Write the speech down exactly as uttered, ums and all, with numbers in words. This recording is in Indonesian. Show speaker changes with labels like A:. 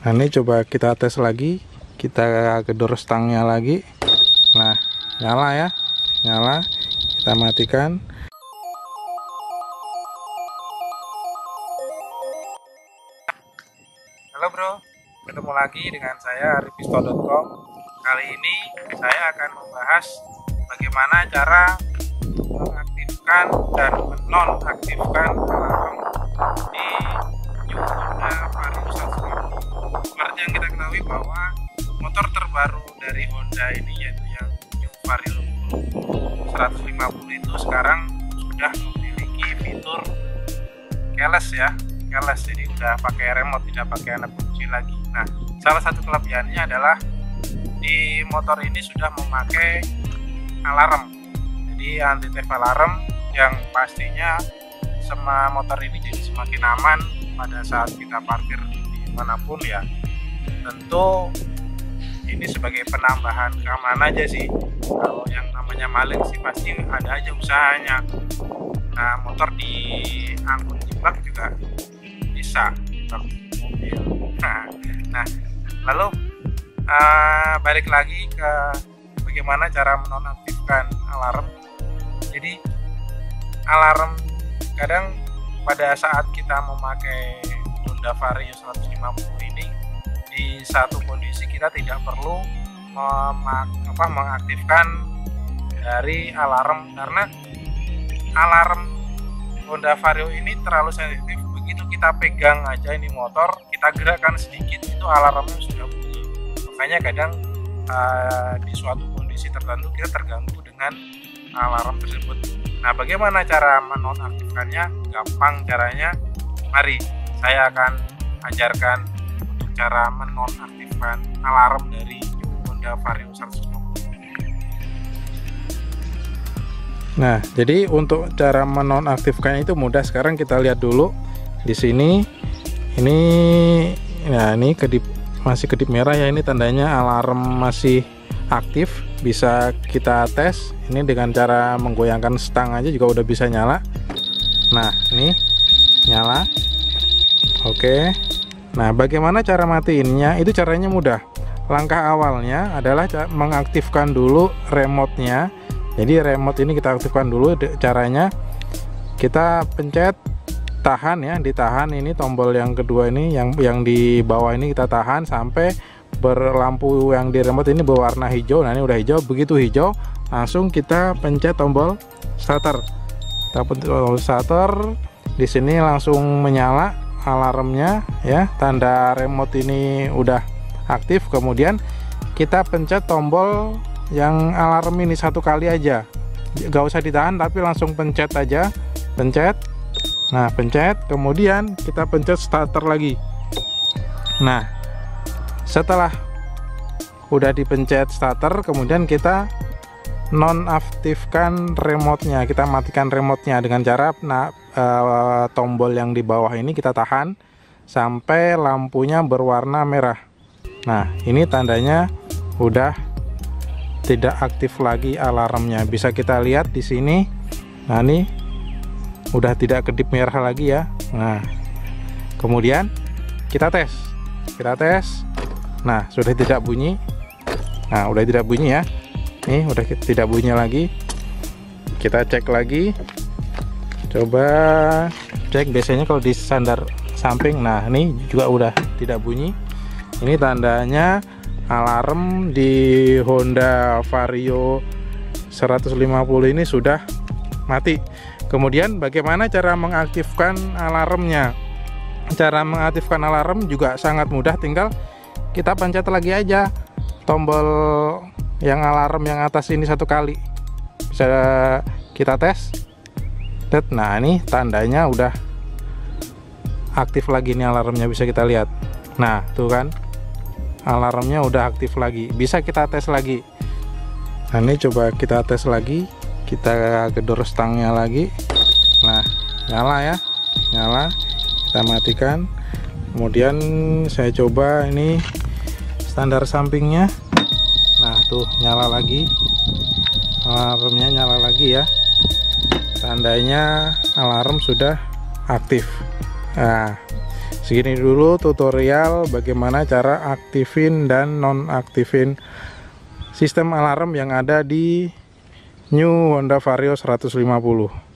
A: Nah ini coba kita tes lagi, kita gedor stangnya lagi. Nah nyala ya, nyala. Kita matikan. Halo bro, ketemu lagi dengan saya aripisto dot com. Kali ini saya akan membahas bagaimana cara mengaktifkan dan menonaktifkan alarm di New Honda Vario seratus lima puluh. Seperti yang kita ketahui bahwa motor terbaru dari Honda ini yaitu yang New Vario seratus lima puluh itu sekarang sudah memiliki fitur keyless ya, keyless, jadi udah pakai remote, tidak pakai anak kunci lagi. Nah, salah satu kelebihannya adalah di motor ini sudah memakai alarm, jadi anti theft alarm yang pastinya semua motor ini jadi semakin aman pada saat kita parkir dimanapun ya. Tentu ini sebagai penambahan keamanan aja sih. Kalau yang namanya maling sih pasti ada aja usahanya. Nah, motor diangkut jebak juga bisa, jebak mobil. Nah, nah lalu uh, balik lagi ke bagaimana cara menonaktifkan alarm. Jadi alarm kadang pada saat kita memakai Honda Vario seratus lima puluh ini, di satu kondisi kita tidak perlu memak apa, mengaktifkan dari alarm, karena alarm Honda Vario ini terlalu sensitif. Begitu kita pegang aja ini motor, kita gerakkan sedikit itu alarmnya sudah bunyi. Makanya kadang uh, di suatu kondisi tertentu kita terganggu dengan alarm tersebut. Nah, bagaimana cara menonaktifkannya? Gampang caranya. Mari saya akan ajarkan untuk cara menonaktifkan alarm dari Honda Vario seratus lima puluh. Nah, jadi untuk cara menonaktifkannya itu mudah. Sekarang kita lihat dulu di sini. Ini, nah ini kedip, masih kedip merah ya. Ini tandanya alarm masih aktif. Bisa kita tes. Ini dengan cara menggoyangkan stang aja juga udah bisa nyala. Nah, ini nyala. Oke. Nah, bagaimana cara matiinnya? Itu caranya mudah. Langkah awalnya adalah mengaktifkan dulu remote-nya. Jadi remote ini kita aktifkan dulu. Caranya kita pencet tahan ya, ditahan ini tombol yang kedua ini, yang yang di bawah ini kita tahan sampai berlampu yang di remote ini berwarna hijau. Nah, ini udah hijau. Begitu hijau, langsung kita pencet tombol starter. Kita pencet tombol starter. Di sini langsung menyala alarmnya ya. Tanda remote ini udah aktif. Kemudian kita pencet tombol yang alarm ini satu kali aja, gak usah ditahan tapi langsung pencet aja, pencet. Nah, pencet, kemudian kita pencet starter lagi. Nah, setelah udah dipencet starter, kemudian kita nonaktifkan remote-nya, kita matikan remote-nya dengan cara nah, e, tombol yang di bawah ini kita tahan sampai lampunya berwarna merah. Nah, ini tandanya udah tidak aktif lagi alarmnya. Bisa kita lihat di sini. Nah, ini udah tidak kedip merah lagi ya. Nah, kemudian kita tes. Kita tes. Nah, sudah tidak bunyi. Nah, udah tidak bunyi ya. Nih, udah tidak bunyi lagi. Kita cek lagi. Coba cek, biasanya kalau di sandar samping. Nah, ini juga udah tidak bunyi. Ini tandanya alarm di Honda Vario seratus lima puluh ini sudah mati. Kemudian bagaimana cara mengaktifkan alarmnya? Cara mengaktifkan alarm juga sangat mudah, tinggal kita pencet lagi aja tombol yang alarm yang atas ini satu kali. Bisa kita tes. Nah, ini tandanya udah aktif lagi nih alarmnya, bisa kita lihat. Nah, tuh kan, alarmnya udah aktif lagi. Bisa kita tes lagi. Nah, ini coba kita tes lagi. Kita gedor stangnya lagi. Nah, nyala ya, nyala. Kita matikan. Kemudian saya coba ini standar sampingnya. Nah, tuh nyala lagi. Alarmnya nyala lagi ya. Tandanya alarm sudah aktif. Nah, Segini dulu tutorial bagaimana cara aktifin dan nonaktifin sistem alarm yang ada di New Honda Vario seratus lima puluh.